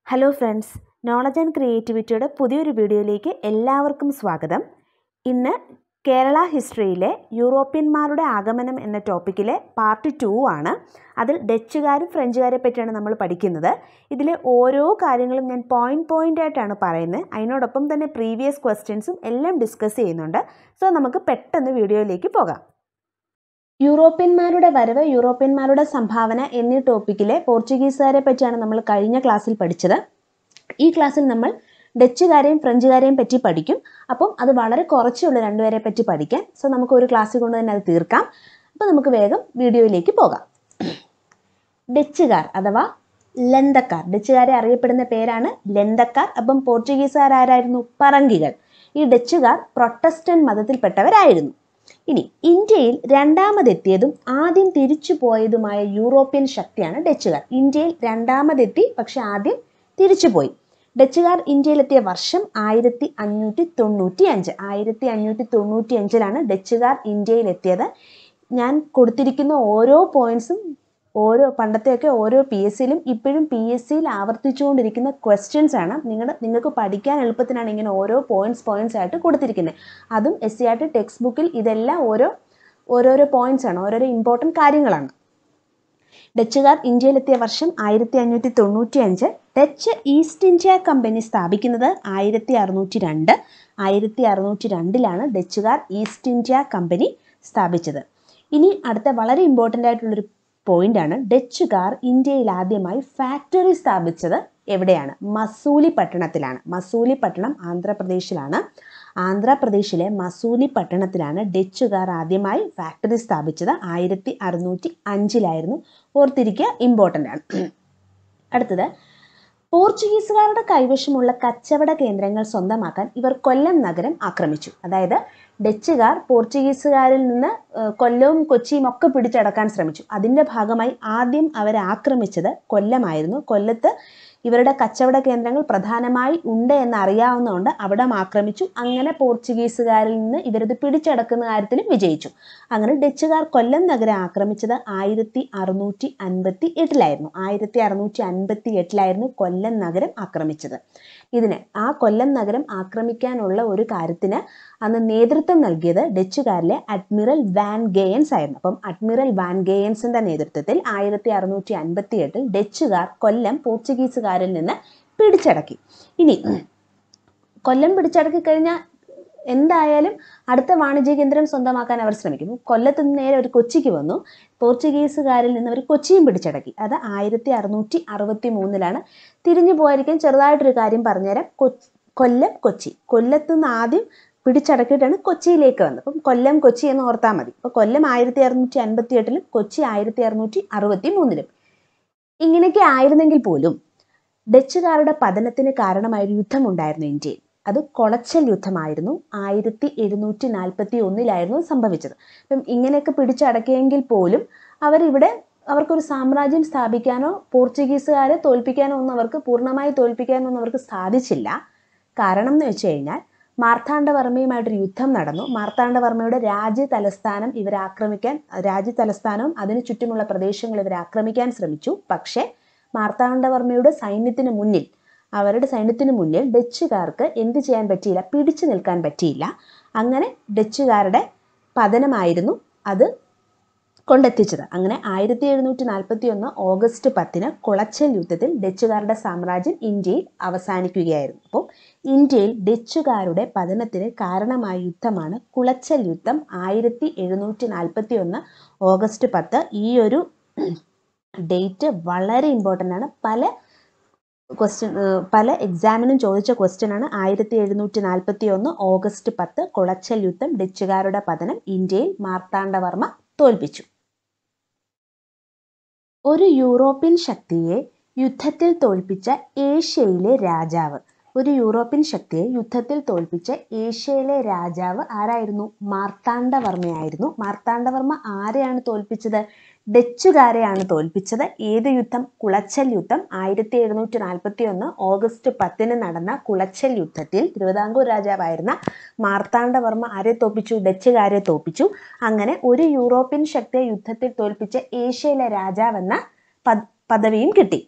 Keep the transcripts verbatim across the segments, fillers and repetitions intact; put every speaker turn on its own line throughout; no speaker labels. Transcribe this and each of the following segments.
Hello friends, knowledge and ക്രിയേറ്റിവിറ്റിയുടെ പുതിയൊരു വീഡിയോയിലേക്ക് എല്ലാവർക്കും സ്വാഗതം. ഇന്ന് കേരള ഹിസ്റ്ററിയിലെ യൂറോപ്യന്മാരുടെ ആഗമനം എന്ന ടോപ്പിക്കിലെ പാർട്ട് ടു ആണ്. അതിൽ ഡച്ചുകാരും ഫ്രഞ്ചുകാരെ പറ്റിയാണ് നമ്മൾ പഠിക്കുന്നത്. ഇതിലെ ഓരോ കാര്യങ്ങളും ഞാൻ പോയിന്റ് പോയിന്റ് ആയിട്ടാണ് പറയുന്നത്. അതിനോടൊപ്പം തന്നെ പ്രീവിയസ് ക്വസ്റ്റ്യൻസും എല്ലാം ഡിസ്കസ് ചെയ്യുന്നുണ്ട്. സോ നമുക്ക് പെട്ടെന്ന് വീഡിയോയിലേക്ക് പോകാം. യൂറോപ്യന്മാരുടെ വരവ്, യൂറോപ്യന്മാരുടെ സംഭാവന എന്നീ ടോപ്പിക്കിലെ പോർച്ചുഗീസുകാരെ പറ്റിയാണ് നമ്മൾ കഴിഞ്ഞ ക്ലാസ്സിൽ പഠിച്ചത്. ഈ ക്ലാസ്സിൽ നമ്മൾ ഡച്ചുകാരെയും ഫ്രഞ്ചുകാരെയും പറ്റി പഠിക്കും. അപ്പം അത് വളരെ കുറച്ചുള്ള രണ്ടുപേരെ പറ്റി പഠിക്കാം. സോ നമുക്ക് ഒരു ക്ലാസ്സിൽ കൊണ്ട് തന്നെ അത് തീർക്കാം. അപ്പോൾ നമുക്ക് വേഗം വീഡിയോയിലേക്ക് പോകാം. ഡച്ചുകാർ അഥവാ ലന്തക്കാർ, ഡച്ചുകാരെ അറിയപ്പെടുന്ന പേരാണ് ലന്തക്കാർ. അപ്പം പോർച്ചുഗീസുകാർ ആരായിരുന്നു? പറങ്കികൾ. ഈ ഡച്ചുകാർ പ്രൊട്ടസ്റ്റന്റ് മതത്തിൽപ്പെട്ടവരായിരുന്നു. ഇനി ഇന്ത്യയിൽ രണ്ടാമതെത്തിയതും ആദ്യം തിരിച്ചു പോയതുമായ യൂറോപ്യൻ ശക്തിയാണ് ഡച്ചുകാർ. ഇന്ത്യയിൽ രണ്ടാമതെത്തി, പക്ഷെ ആദ്യം തിരിച്ചുപോയി. ഡച്ചുകാർ ഇന്ത്യയിലെത്തിയ വർഷം ആയിരത്തി അഞ്ഞൂറ്റി തൊണ്ണൂറ്റി അഞ്ച് ആയിരത്തി അഞ്ഞൂറ്റി തൊണ്ണൂറ്റി അഞ്ചിലാണ് ഡച്ചുകാർ ഇന്ത്യയിലെത്തിയത്. ഞാൻ കൊടുത്തിരിക്കുന്ന ഓരോ പോയിന്റ്സും ഓരോ പണ്ടത്തെയൊക്കെ ഓരോ പി എസ് സിയിലും ഇപ്പോഴും പി എസ് സിയിൽ ആവർത്തിച്ചുകൊണ്ടിരിക്കുന്ന ക്വസ്റ്റ്യൻസ് ആണ്. നിങ്ങളുടെ നിങ്ങൾക്ക് പഠിക്കാൻ എളുപ്പത്തിനാണ് ഇങ്ങനെ ഓരോ പോയിന്റ്സ് പോയിന്റ്സ് ആയിട്ട് കൊടുത്തിരിക്കുന്നത്. അതും S C R T text ബുക്കിൽ ഇതെല്ലാം ഓരോ ഓരോരോ പോയിന്റ്സ് ആണ്, ഓരോരോ ഇമ്പോർട്ടൻറ്റ് കാര്യങ്ങളാണ്. ഡച്ചുകാർ ഇന്ത്യയിലെത്തിയ വർഷം ആയിരത്തി അഞ്ഞൂറ്റി തൊണ്ണൂറ്റി അഞ്ച്. ഡച്ച് ഈസ്റ്റ് ഇന്ത്യ കമ്പനി സ്ഥാപിക്കുന്നത് ആയിരത്തി അറുന്നൂറ്റി രണ്ട് ആയിരത്തി അറുന്നൂറ്റി രണ്ടിലാണ് ഡച്ചുകാർ ഈസ്റ്റ് ഇന്ത്യ കമ്പനി സ്ഥാപിച്ചത്. ഇനി അടുത്ത വളരെ ഇമ്പോർട്ടൻ്റ് ആയിട്ടുള്ളൊരു പോയിന്റ് ആണ്, ഡച്ചുകാർ ഇന്ത്യയിൽ ആദ്യമായി ഫാക്ടറി സ്ഥാപിച്ചത് എവിടെയാണ്? മസൂലി പട്ടണത്തിലാണ്. മസൂലി പട്ടണം ആന്ധ്രാപ്രദേശിലാണ്. ആന്ധ്രാപ്രദേശിലെ മസൂലി പട്ടണത്തിലാണ് ഡച്ചുകാർ ആദ്യമായി ഫാക്ടറി സ്ഥാപിച്ചത്. ആയിരത്തി അറുന്നൂറ്റി അഞ്ചിലായിരുന്നു. ഓർത്തിരിക്കുക, ഇമ്പോർട്ടൻ്റ് ആണ്. അടുത്തത്, പോർച്ചുഗീസുകാരുടെ കൈവശമുള്ള കച്ചവട കേന്ദ്രങ്ങൾ സ്വന്തമാക്കാൻ ഇവർ കൊല്ലം നഗരം ആക്രമിച്ചു. അതായത് ഡച്ചുകാർ പോർച്ചുഗീസുകാരിൽ നിന്ന് കൊല്ലവും കൊച്ചിയും ഒക്കെ പിടിച്ചടക്കാൻ ശ്രമിച്ചു. അതിൻ്റെ ഭാഗമായി ആദ്യം അവരെ ആക്രമിച്ചത് കൊല്ലമായിരുന്നു. കൊല്ലത്ത് ഇവരുടെ കച്ചവട കേന്ദ്രങ്ങൾ പ്രധാനമായി ഉണ്ട് എന്ന് അറിയാവുന്നതുകൊണ്ട് അവിടെ ആക്രമിച്ചു. അങ്ങനെ പോർച്ചുഗീസുകാരിൽ നിന്ന് ഇവരത് പിടിച്ചടക്കുന്ന കാര്യത്തിലും വിജയിച്ചു. അങ്ങനെ ഡച്ചുകാർ കൊല്ലം നഗരം ആക്രമിച്ചത് ആയിരത്തി അറുന്നൂറ്റി അൻപത്തി എട്ടിലായിരുന്നു. ആയിരത്തി അറുന്നൂറ്റി അൻപത്തി എട്ടിലായിരുന്നു കൊല്ലം നഗരം ആക്രമിച്ചത്. ഇതിന് ആ കൊല്ലം നഗരം ആക്രമിക്കാനുള്ള ഒരു കാര്യത്തിന് അന്ന് നേതൃത്വം നൽകിയത് ഡച്ചുകാരിലെ അഡ്മിറൽ വാൻ ഗേയൻസ് ആയിരുന്നു. അപ്പം അഡ്മിറൽ വാൻ ഗേയൻസിന്റെ നേതൃത്വത്തിൽ ആയിരത്തി അറുന്നൂറ്റി അൻപത്തി എട്ടിൽ ഡച്ചുകാർ കൊല്ലം പോർച്ചുഗീസുകാരിൽ നിന്ന് പിടിച്ചടക്കി. ഇനി കൊല്ലം പിടിച്ചടക്കി കഴിഞ്ഞാൽ എന്തായാലും അടുത്ത വാണിജ്യ കേന്ദ്രം സ്വന്തമാക്കാൻ അവർ ശ്രമിക്കും. കൊല്ലത്ത് നിന്ന് നേരെ ഒരു കൊച്ചിക്ക് വന്നു. പോർച്ചുഗീസുകാരിൽ നിന്ന് അവർ കൊച്ചിയും പിടിച്ചടക്കി. അത് ആയിരത്തി അറുന്നൂറ്റി അറുപത്തി മൂന്നിലാണ്. തിരിഞ്ഞു പോയിരിക്കാൻ ചെറുതായിട്ടൊരു കാര്യം പറഞ്ഞുതരാം. കൊല്ലം കൊച്ചി, കൊല്ലത്ത് നിന്ന് ആദ്യം പിടിച്ചടക്കിയിട്ടാണ് കൊച്ചിയിലേക്ക് വന്നത്. അപ്പം കൊല്ലം കൊച്ചി എന്ന് ഓർത്താൽ മതി. അപ്പോൾ കൊല്ലം ആയിരത്തി അറുന്നൂറ്റി അൻപത്തി എട്ടിലും കൊച്ചി ആയിരത്തി അറുന്നൂറ്റി അറുപത്തി മൂന്നിലും. ഇങ്ങനെയൊക്കെ ആയിരുന്നെങ്കിൽ പോലും ഡച്ചുകാരുടെ പതനത്തിന് കാരണമായ ഒരു യുദ്ധമുണ്ടായിരുന്നു ഇന്ത്യയിൽ. അത് കൊളച്ചൽ യുദ്ധമായിരുന്നു. ആയിരത്തി എഴുന്നൂറ്റി നാൽപ്പത്തി ഒന്നിലായിരുന്നു സംഭവിച്ചത്. അപ്പം ഇങ്ങനെയൊക്കെ പിടിച്ചടക്കിയെങ്കിൽ പോലും അവരിവിടെ അവർക്കൊരു സാമ്രാജ്യം സ്ഥാപിക്കാനോ പോർച്ചുഗീസുകാരെ തോൽപ്പിക്കാനോ ഒന്നും അവർക്ക് പൂർണ്ണമായി തോൽപ്പിക്കാനോ ഒന്നും അവർക്ക് സാധിച്ചില്ല. കാരണം എന്ന് വെച്ച് കഴിഞ്ഞാൽ മാർത്താണ്ഡവർമ്മയുമായിട്ടൊരു യുദ്ധം നടന്നു. മാർത്താണ്ഡവർമ്മയുടെ രാജ്യ തലസ്ഥാനം ഇവർ ആക്രമിക്കാൻ രാജ്യ തലസ്ഥാനവും അതിനു ചുറ്റുമുള്ള പ്രദേശങ്ങൾ ഇവർ ആക്രമിക്കാൻ ശ്രമിച്ചു. പക്ഷേ മാർത്താണ്ഡവർമ്മയുടെ സൈന്യത്തിന് മുന്നിൽ അവരുടെ സൈന്യത്തിന് മുന്നിൽ ഡച്ചുകാർക്ക് എന്ത് ചെയ്യാൻ പറ്റിയില്ല? പിടിച്ചു നിൽക്കാൻ പറ്റിയില്ല. അങ്ങനെ ഡച്ചുകാരുടെ പതനമായിരുന്നു അത് കൊണ്ടെത്തിച്ചത്. അങ്ങനെ ആയിരത്തി എഴുന്നൂറ്റി നാൽപ്പത്തി ഒന്ന് ഓഗസ്റ്റ് പത്തിന് കുളച്ചൽ യുദ്ധത്തിൽ ഡച്ചുകാരുടെ സാമ്രാജ്യം ഇന്ത്യയിൽ അവസാനിക്കുകയായിരുന്നു. അപ്പോൾ ഇന്ത്യയിൽ ഡച്ചുകാരുടെ പതനത്തിന് കാരണമായ യുദ്ധമാണ് കുളച്ചൽ യുദ്ധം. ആയിരത്തി എഴുന്നൂറ്റി നാൽപ്പത്തി ഒന്ന് ഓഗസ്റ്റ് പത്ത്. ഈ ഒരു ഡേറ്റ് വളരെ ഇമ്പോർട്ടൻ്റ് ആണ്. പല ക്വസ്റ്റ്യൻ പല എക്സാമിനും ചോദിച്ച ക്വസ്റ്റ്യൻ ആണ്. ആയിരത്തി എഴുന്നൂറ്റി നാൽപ്പത്തി ഒന്ന് ഓഗസ്റ്റ് പത്ത് കുളച്ചൽ യുദ്ധം, ഡച്ചുകാരുടെ പതനം, ഇന്ത്യയിൽ മാർത്താണ്ഡവർമ്മ തോൽപ്പിച്ചു. ഒരു യൂറോപ്യൻ ശക്തിയെ യുദ്ധത്തിൽ തോൽപ്പിച്ച ഏഷ്യയിലെ രാജാവ്. ഒരു യൂറോപ്യൻ ശക്തിയെ യുദ്ധത്തിൽ തോൽപ്പിച്ച ഏഷ്യയിലെ രാജാവ് ആരായിരുന്നു? മാർത്താണ്ഡവർമ്മയായിരുന്നു. മാർത്താണ്ഡവർമ്മ ആരെയാണ് തോൽപ്പിച്ചത്? ഡച്ചുകാരെയാണ് തോൽപ്പിച്ചത്. ഏത് യുദ്ധം? കുളച്ചൽ യുദ്ധം. ആയിരത്തി എഴുന്നൂറ്റി നാൽപ്പത്തി ഒന്ന് ഓഗസ്റ്റ് പത്തിന് നടന്ന കുളച്ചൽ യുദ്ധത്തിൽ തിരുവിതാംകൂർ രാജാവായിരുന്ന മാർത്താണ്ഡവർമ്മ ആരെ തോൽപ്പിച്ചു? ഡച്ചുകാരെ തോൽപ്പിച്ചു. അങ്ങനെ ഒരു യൂറോപ്യൻ ശക്തിയെ യുദ്ധത്തിൽ തോൽപ്പിച്ച ഏഷ്യയിലെ രാജാവെന്ന പദവിയും കിട്ടി.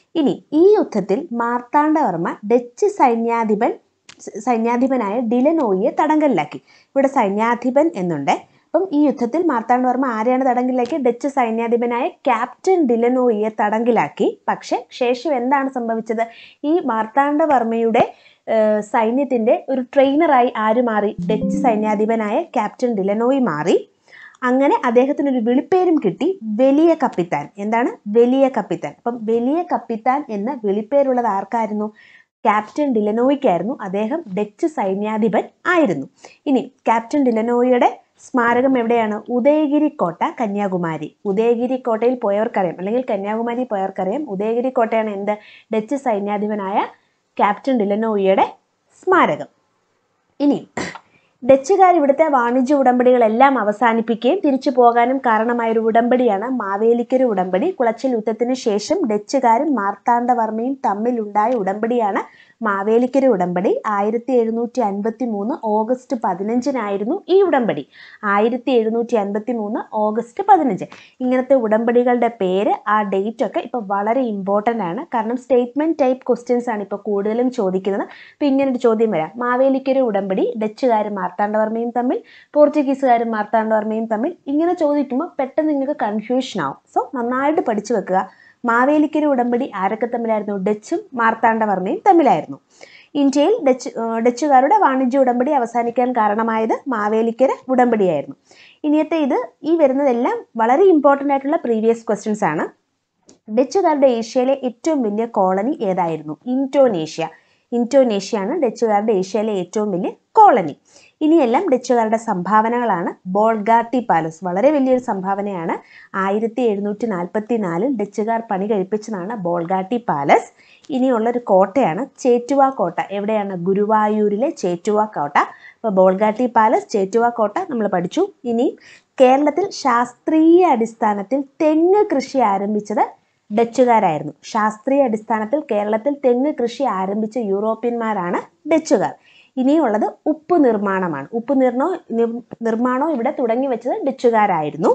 ഇനി ഈ യുദ്ധത്തിൽ മാർത്താണ്ഡവർമ്മ ഡച്ച് സൈന്യാധിപൻ സൈന്യാധിപനായ ഡിലനോയിയെ തടങ്കലിലാക്കി. ഇവിടെ സൈന്യാധിപൻ എന്നുണ്ട്. അപ്പം ഈ യുദ്ധത്തിൽ മാർത്താണ്ഡവർമ്മ ആരെയാണ് തടങ്കലിലാക്കി? Dutch സൈന്യാധിപനായ captain ഡിലനോയിയെ തടങ്കിലാക്കി. പക്ഷെ ശേഷം എന്താണ് സംഭവിച്ചത്? ഈ മാർത്താണ്ഡവർമ്മയുടെ സൈന്യത്തിന്റെ ഒരു ട്രെയിനറായി ആര് മാറി? ഡച്ച് സൈന്യാധിപനായ ക്യാപ്റ്റൻ ഡിലനോയി മാറി. അങ്ങനെ അദ്ദേഹത്തിന് ഒരു വിളിപ്പേരും കിട്ടി, വലിയ കപ്പിത്താൻ. എന്താണ്? വലിയ കപ്പിത്താൻ. അപ്പം വലിയ കപ്പിത്താൻ എന്ന വിളിപ്പേരുള്ളത് ആർക്കായിരുന്നു? ക്യാപ്റ്റൻ ഡിലനോയിക്കായിരുന്നു. അദ്ദേഹം ഡച്ച് സൈന്യാധിപൻ ആയിരുന്നു. ഇനി ക്യാപ്റ്റൻ ഡിലനോയിയുടെ സ്മാരകം എവിടെയാണ്? ഉദയഗിരി കോട്ട, കന്യാകുമാരി. ഉദയഗിരി കോട്ടയിൽ പോയവർക്കറിയാം, അല്ലെങ്കിൽ കന്യാകുമാരി പോയവർക്കറിയാം, ഉദയഗിരി കോട്ടയാണ് എന്ത്? ഡച്ച് സൈന്യാധിപനായ ക്യാപ്റ്റൻ ഡിലനോയിയുടെ സ്മാരകം. ഇനി ഡച്ചുകാർ ഇവിടുത്തെ വാണിജ്യ ഉടമ്പടികളെല്ലാം അവസാനിപ്പിക്കുകയും തിരിച്ചു പോകാനും കാരണമായൊരു ഉടമ്പടിയാണ് മാവേലിക്കര ഉടമ്പടി. കുളച്ചിൽ യുദ്ധത്തിന് ശേഷം ഡച്ചുകാരും മാർത്താണ്ഡവർമ്മയും തമ്മിലുണ്ടായ ഉടമ്പടിയാണ് മാവേലിക്കര ഉടമ്പടി. ആയിരത്തി എഴുന്നൂറ്റി അൻപത്തി മൂന്ന് ഓഗസ്റ്റ് പതിനഞ്ചിനായിരുന്നു ഈ ഉടമ്പടി. ആയിരത്തി എഴുന്നൂറ്റി അൻപത്തി മൂന്ന് ഓഗസ്റ്റ് പതിനഞ്ച്. ഇങ്ങനത്തെ ഉടമ്പടികളുടെ പേര്, ആ ഡേറ്റ് ഒക്കെ ഇപ്പോൾ വളരെ ഇമ്പോർട്ടൻ്റ് ആണ്. കാരണം സ്റ്റേറ്റ്മെന്റ് ടൈപ്പ് ക്വസ്റ്റ്യൻസ് ആണ് ഇപ്പോൾ കൂടുതലും ചോദിക്കുന്നത്. അപ്പോൾ ഇങ്ങനൊരു ചോദ്യം വരാം: മാവേലിക്കര ഉടമ്പടി ഡച്ചുകാരും മാർത്താണ്ഡവർമ്മയും തമ്മിൽ, പോർച്ചുഗീസുകാരും മാർത്താണ്ഡവർമ്മയും തമ്മിൽ. ഇങ്ങനെ ചോദിക്കുമ്പോൾ പെട്ടെന്ന് നിങ്ങൾക്ക് കൺഫ്യൂഷൻ ആവും. സോ നന്നായിട്ട് പഠിച്ചു വെക്കുക. മാവേലിക്കര ഉടമ്പടി ആരൊക്കെ തമ്മിലായിരുന്നു? ഡച്ചും മാർത്താണ്ഡവർമ്മയും തമ്മിലായിരുന്നു. ഇന്ത്യയിൽ ഡച്ച് ഡച്ചുകാരുടെ വാണിജ്യ ഉടമ്പടി അവസാനിക്കാൻ കാരണമായത് മാവേലിക്കര ഉടമ്പടിയായിരുന്നു. ഇനിയത്തെ ഇത് ഈ വരുന്നതെല്ലാം വളരെ ഇമ്പോർട്ടൻ്റ് ആയിട്ടുള്ള പ്രീവിയസ് ക്വസ്റ്റ്യൻസ് ആണ്. ഡച്ചുകാരുടെ ഏഷ്യയിലെ ഏറ്റവും വലിയ കോളനി ഏതായിരുന്നു? ഇന്തോനേഷ്യ. ഇന്തോനേഷ്യയാണ് ഡച്ചുകാരുടെ ഏഷ്യയിലെ ഏറ്റവും വലിയ കോളനി. ഇനിയെല്ലാം ഡച്ചുകാരുടെ സംഭാവനകളാണ്. ബോൾഗാട്ടി പാലസ് വളരെ വലിയൊരു സംഭാവനയാണ്. ആയിരത്തി എഴുന്നൂറ്റി നാൽപ്പത്തി നാലിൽ ഡച്ചുകാർ പണി കഴിപ്പിച്ചതാണ് ബോൾഗാട്ടി പാലസ്. ഇനിയുള്ളൊരു കോട്ടയാണ് ചേറ്റുവ കോട്ട. എവിടെയാണ്? ഗുരുവായൂരിലെ ചേറ്റുവ കോട്ട. അപ്പോൾ ബോൾഗാട്ടി പാലസ്, ചേറ്റുവ കോട്ട നമ്മൾ പഠിച്ചു. ഇനി കേരളത്തിൽ ശാസ്ത്രീയ അടിസ്ഥാനത്തിൽ തെങ്ങ് കൃഷി ആരംഭിച്ചത് ഡച്ചുകാരായിരുന്നു. ശാസ്ത്രീയ അടിസ്ഥാനത്തിൽ കേരളത്തിൽ തെങ്ങ് കൃഷി ആരംഭിച്ച യൂറോപ്യന്മാരാണ് ഡച്ചുകാർ. ഇനിയുള്ളത് ഉപ്പ് നിർമ്മാണമാണ്. ഉപ്പ് നിർണ്ണോ നിർമ്മാണോ ഇവിടെ തുടങ്ങി വെച്ചത് ഡച്ചുകാരായിരുന്നു.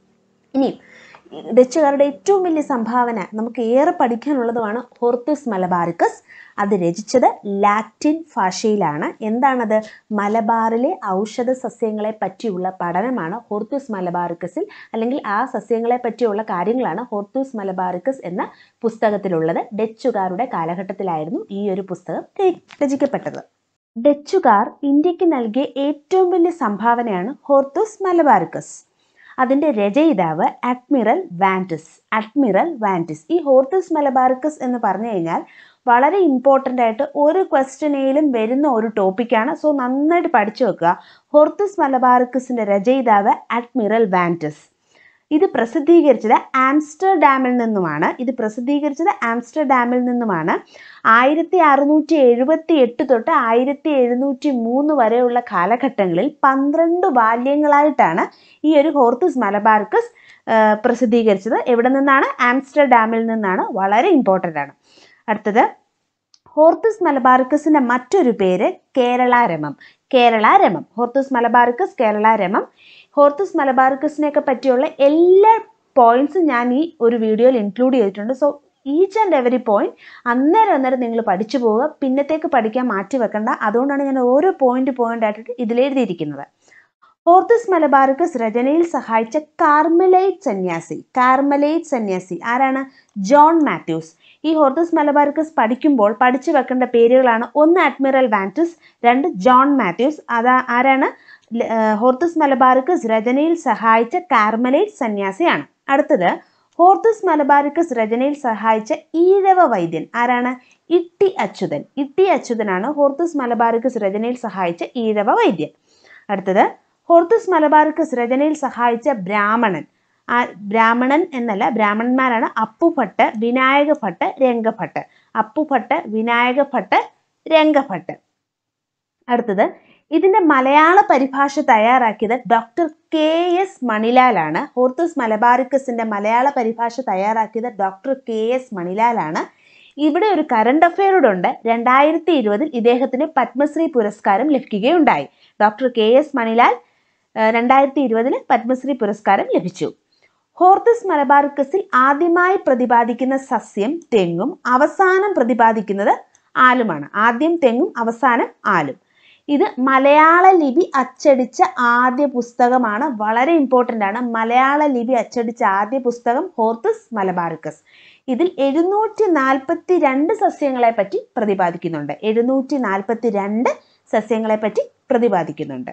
ഇനി ഡച്ചുകാരുടെ ഏറ്റവും വലിയ സംഭാവന, നമുക്ക് ഏറെ പഠിക്കാനുള്ളതുമാണ് ഹോർത്തൂസ് മലബാറിക്കസ്. അത് രചിച്ചത് ലാറ്റിൻ ഭാഷയിലാണ്. എന്താണത്? മലബാറിലെ ഔഷധ സസ്യങ്ങളെ പറ്റിയുള്ള പഠനമാണ് ഹോർത്തൂസ് മലബാറിക്കസിൽ, അല്ലെങ്കിൽ ആ സസ്യങ്ങളെ പറ്റിയുള്ള കാര്യങ്ങളാണ് ഹോർത്തൂസ് മലബാറിക്കസ് എന്ന പുസ്തകത്തിലുള്ളത്. ഡച്ചുകാരുടെ കാലഘട്ടത്തിലായിരുന്നു ഈ ഒരു പുസ്തകം രചിക്കപ്പെട്ടത്. ഡച്ചുകാർ ഇന്ത്യക്ക് നൽകിയ ഏറ്റവും വലിയ സംഭാവനയാണ് ഹോർത്തൂസ് മലബാറിക്കസ്. അതിൻ്റെ രചയിതാവ് അഡ്മിറൽ വാൻറ്റിസ്. അഡ്മിറൽ വാൻറ്റിസ്. ഈ ഹോർത്തൂസ് മലബാറിക്കസ് എന്ന് പറഞ്ഞു കഴിഞ്ഞാൽ വളരെ ഇമ്പോർട്ടൻ്റ് ആയിട്ട് ഒരു ക്വസ്റ്റ്യനിലും വരുന്ന ഒരു ടോപ്പിക്കാണ്. സോ നന്നായിട്ട് പഠിച്ചു വെക്കുക. ഹോർത്തൂസ് മലബാറിക്കസിൻ്റെ രചയിതാവ് അഡ്മിറൽ വാൻറ്റിസ്. ഇത് പ്രസിദ്ധീകരിച്ചത് ആംസ്റ്റർഡാമിൽ നിന്നുമാണ്. ഇത് പ്രസിദ്ധീകരിച്ചത് ആംസ്റ്റർഡാമിൽ നിന്നുമാണ്. ആയിരത്തി അറുന്നൂറ്റി എഴുപത്തി എട്ട് തൊട്ട് ആയിരത്തി എഴുന്നൂറ്റി മൂന്ന് വരെയുള്ള കാലഘട്ടങ്ങളിൽ പന്ത്രണ്ട് ബാല്യങ്ങളായിട്ടാണ് ഈ ഒരു ഹോർത്തൂസ് മലബാറിക്കസ് പ്രസിദ്ധീകരിച്ചത്. എവിടെ നിന്നാണ്? ആംസ്റ്റർഡാമിൽ നിന്നാണ്. വളരെ ഇമ്പോർട്ടൻ്റ് ആണ്. അടുത്തത് ഹോർത്തൂസ് മലബാറിക്കസിൻ്റെ മറ്റൊരു പേര് കേരളാരമം. കേരളാരമം. ഹോർത്തൂസ് മലബാറിക്കസ്, കേരളാരമം. ഹോർത്തൂസ് മലബാറിക്കസിനെയൊക്കെ പറ്റിയുള്ള എല്ലാ പോയിന്റ്സും ഞാൻ ഈ ഒരു വീഡിയോയിൽ ഇൻക്ലൂഡ് ചെയ്തിട്ടുണ്ട്. So each and every point അന്നേരം അന്നേരം നിങ്ങൾ പഠിച്ചു പോവുക. പിന്നത്തേക്ക് പഠിക്കാൻ മാറ്റി വെക്കണ്ട. അതുകൊണ്ടാണ് ഞാൻ ഓരോ പോയിന്റ് പോയിന്റ് ആയിട്ട് ഇതിലെഴുതിയിരിക്കുന്നത്. ഹോർത്തൂസ് മലബാറിക്കസ് രചനയിൽ സഹായിച്ച കാർമലൈറ്റ് സന്യാസി. കാർമലൈറ്റ് സന്യാസി ആരാണ്? John Mathews. ഈ ഹോർത്തൂസ് മലബാറിക്കസ് പഠിക്കുമ്പോൾ പഠിച്ചു വെക്കേണ്ട പേരുകളാണ്: ഒന്ന് അഡ്മിറൽ വാൻറ്റിസ്, രണ്ട് ജോൺ മാത്യൂസ്. അതാ ആരാണ്? ഹോർത്തൂസ് മലബാറിക്കസ് രചനയിൽ സഹായിച്ച കാർമലൈറ്റ് സന്യാസിയാണ്. അടുത്തത് ഹോർത്തൂസ് മലബാറിക്കസ് രചനയിൽ സഹായിച്ച ഈഴവ വൈദ്യൻ ആരാണ്? ഇട്ടി അച്യുതൻ. ഇട്ടി അച്യുതനാണ് ഹോർത്തൂസ് മലബാറിക്കസ് രചനയിൽ സഹായിച്ച ഈഴവ വൈദ്യൻ. അടുത്തത് ഹോർത്തൂസ് മലബാറിക്കസ് രചനയിൽ സഹായിച്ച ബ്രാഹ്മണൻ. ആ ബ്രാഹ്മണൻ എന്നല്ല, ബ്രാഹ്മണന്മാരാണ് അപ്പുഭട്ട്, വിനായക ഭട്ട്, രംഗഭട്ട്. അപ്പുഭട്ട്, വിനായക ഭട്ട്, രംഗഭട്ട്. അടുത്തത് ഇതിൻ്റെ മലയാള പരിഭാഷ തയ്യാറാക്കിയത് ഡോക്ടർ കെ എസ് മണിലാലാണ്. ഹോർത്തൂസ് മലബാറിക്കസിൻ്റെ മലയാള പരിഭാഷ തയ്യാറാക്കിയത് ഡോക്ടർ കെ എസ് മണിലാലാണ്. ഇവിടെ ഒരു കറണ്ട് അഫെയർ ഉണ്ട്. രണ്ടായിരത്തി ഇരുപതിൽ ഇദ്ദേഹത്തിന് പത്മശ്രീ പുരസ്കാരം ലഭിക്കുകയുണ്ടായി. ഡോക്ടർ കെ എസ് മണിലാൽ രണ്ടായിരത്തി ഇരുപതിൽ പത്മശ്രീ പുരസ്കാരം ലഭിച്ചു. ഹോർത്തസ് മലബാറിക്കസിൽ ആദ്യമായി പ്രതിപാദിക്കുന്ന സസ്യം തെങ്ങും അവസാനം പ്രതിപാദിക്കുന്നത് ആലുമാണ്. ആദ്യം തെങ്ങും അവസാനം ആലും. ഇത് മലയാള ലിപി അച്ചടിച്ച ആദ്യ പുസ്തകമാണ്. വളരെ ഇമ്പോർട്ടൻ്റ് ആണ്. മലയാള ലിപി അച്ചടിച്ച ആദ്യ പുസ്തകം ഹോർത്തസ് മലബാറിക്കസ്. ഇതിൽ എഴുന്നൂറ്റി നാൽപ്പത്തി രണ്ട് സസ്യങ്ങളെ പറ്റി പ്രതിപാദിക്കുന്നുണ്ട്. എഴുന്നൂറ്റി നാൽപ്പത്തി രണ്ട് സസ്യങ്ങളെ പറ്റി പ്രതിപാദിക്കുന്നുണ്ട്.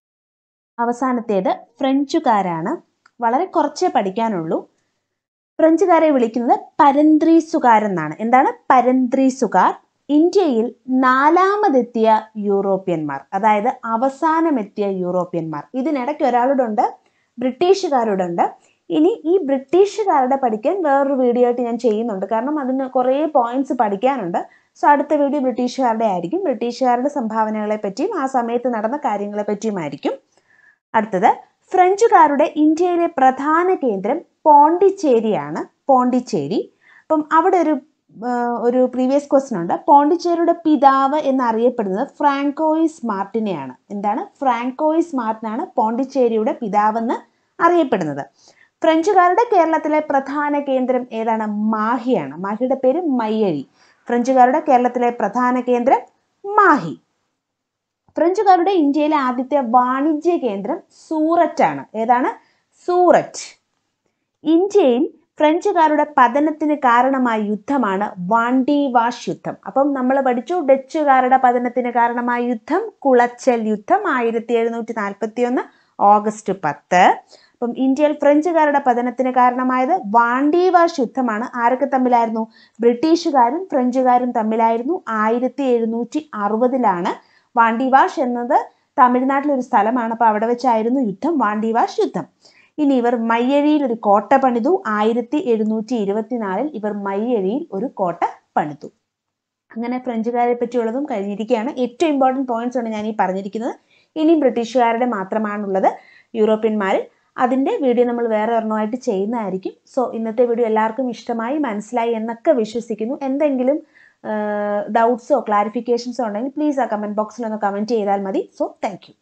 അവസാനത്തേത് ഫ്രഞ്ചുകാരാണ്. വളരെ കുറച്ചേ പഠിക്കാനുള്ളൂ. ഫ്രഞ്ചുകാരെ വിളിക്കുന്നത് പരന്ത്രീസുകാരെന്നാണ്. എന്താണ് പരന്ത്രീസുകാർ? ഇന്ത്യയിൽ നാലാമതെത്തിയ യൂറോപ്യന്മാർ, അതായത് അവസാനമെത്തിയ യൂറോപ്യന്മാർ. ഇതിനിടയ്ക്ക് ഒരാളുടെ ബ്രിട്ടീഷുകാരോടുണ്ട്. ഇനി ഈ ബ്രിട്ടീഷുകാരുടെ പഠിക്കാൻ വേറൊരു വീഡിയോ ആയിട്ട് ഞാൻ ചെയ്യുന്നുണ്ട്. കാരണം അതിന് കുറേ പോയിന്റ്സ് പഠിക്കാനുണ്ട്. സോ അടുത്ത വീഡിയോ ബ്രിട്ടീഷുകാരുടെ ആയിരിക്കും. ബ്രിട്ടീഷുകാരുടെ സംഭാവനകളെ പറ്റിയും ആ സമയത്ത് നടന്ന കാര്യങ്ങളെ പറ്റിയുമായിരിക്കും. അടുത്തത് ഫ്രഞ്ചുകാരുടെ ഇന്ത്യയിലെ പ്രധാന കേന്ദ്രം പോണ്ടിച്ചേരിയാണ്. പോണ്ടിച്ചേരി. അപ്പം അവിടെ ഒരു ഒരു പ്രീവിയസ് ക്വസ്റ്റ്യൻ ഉണ്ട്. പോണ്ടിച്ചേരിയുടെ പിതാവ് എന്നറിയപ്പെടുന്നത് ഫ്രാങ്കോയിസ് മാർട്ടിനെയാണ്. എന്താണ്? ഫ്രാങ്കോയിസ് മാർട്ടിനാണ് പോണ്ടിച്ചേരിയുടെ പിതാവെന്ന് അറിയപ്പെടുന്നത്. ഫ്രഞ്ചുകാരുടെ കേരളത്തിലെ പ്രധാന കേന്ദ്രം ഏതാണ്? മാഹിയാണ്. മാഹിയുടെ പേര് മയ്യഴി. ഫ്രഞ്ചുകാരുടെ കേരളത്തിലെ പ്രധാന കേന്ദ്രം മാഹി. ഫ്രഞ്ചുകാരുടെ ഇന്ത്യയിലെ ആദ്യത്തെ വാണിജ്യ കേന്ദ്രം സൂററ്റ് ആണ്. ഏതാണ്? സൂററ്റ്. ഇന്ത്യയിൽ ഫ്രഞ്ചുകാരുടെ പതനത്തിന് കാരണമായ യുദ്ധമാണ് വാണ്ടി വാഷ് യുദ്ധം. അപ്പം നമ്മൾ പഠിച്ചു ഡച്ചുകാരുടെ പതനത്തിന് കാരണമായ യുദ്ധം കുളച്ചൽ യുദ്ധം ആയിരത്തി എഴുന്നൂറ്റി നാൽപ്പത്തി ഒന്ന് ഓഗസ്റ്റ് പത്ത്. അപ്പം ഇന്ത്യയിൽ ഫ്രഞ്ചുകാരുടെ പതനത്തിന് കാരണമായത് വാണ്ടി വാഷ് യുദ്ധമാണ്. ആരൊക്കെ തമ്മിലായിരുന്നു? ബ്രിട്ടീഷുകാരും ഫ്രഞ്ചുകാരും തമ്മിലായിരുന്നു. ആയിരത്തി എഴുന്നൂറ്റി അറുപതിലാണ്. വാണ്ടിവാഷ് എന്നത് തമിഴ്നാട്ടിലൊരു സ്ഥലമാണ്. അപ്പോൾ അവിടെ വെച്ചായിരുന്നു യുദ്ധം, വാണ്ടിവാഷ് യുദ്ധം. ഇനി ഇവർ മയ്യഴിയിൽ ഒരു കോട്ട പണിതു. ആയിരത്തി എഴുന്നൂറ്റി ഇരുപത്തിനാലിൽ ഇവർ മയ്യഴിയിൽ ഒരു കോട്ട പണിതു. അങ്ങനെ ഫ്രഞ്ചുകാരെ പറ്റിയുള്ളതും കഴിഞ്ഞിരിക്കുകയാണ്. ഏറ്റവും ഇമ്പോർട്ടൻറ്റ് പോയിന്റ്സ് ആണ് ഞാൻ ഈ പറഞ്ഞിരിക്കുന്നത്. ഇനിയും ബ്രിട്ടീഷുകാരുടെ മാത്രമാണുള്ളത് യൂറോപ്യന്മാരിൽ. അതിൻ്റെ വീഡിയോ നമ്മൾ വേറെ ഒരെണ്ണമായിട്ട് ചെയ്യുന്നതായിരിക്കും. സോ ഇന്നത്തെ വീഡിയോ എല്ലാവർക്കും ഇഷ്ടമായി മനസ്സിലായി എന്നൊക്കെ വിശ്വസിക്കുന്നു. എന്തെങ്കിലും ഡൗട്ട്സോ ക്ലാരിഫിക്കേഷൻസോ ഉണ്ടെങ്കിൽ പ്ലീസ് ആ കമൻറ്റ് ബോക്സിൽ ഒന്ന് കമൻറ്റ് ചെയ്താൽ മതി. So thank U.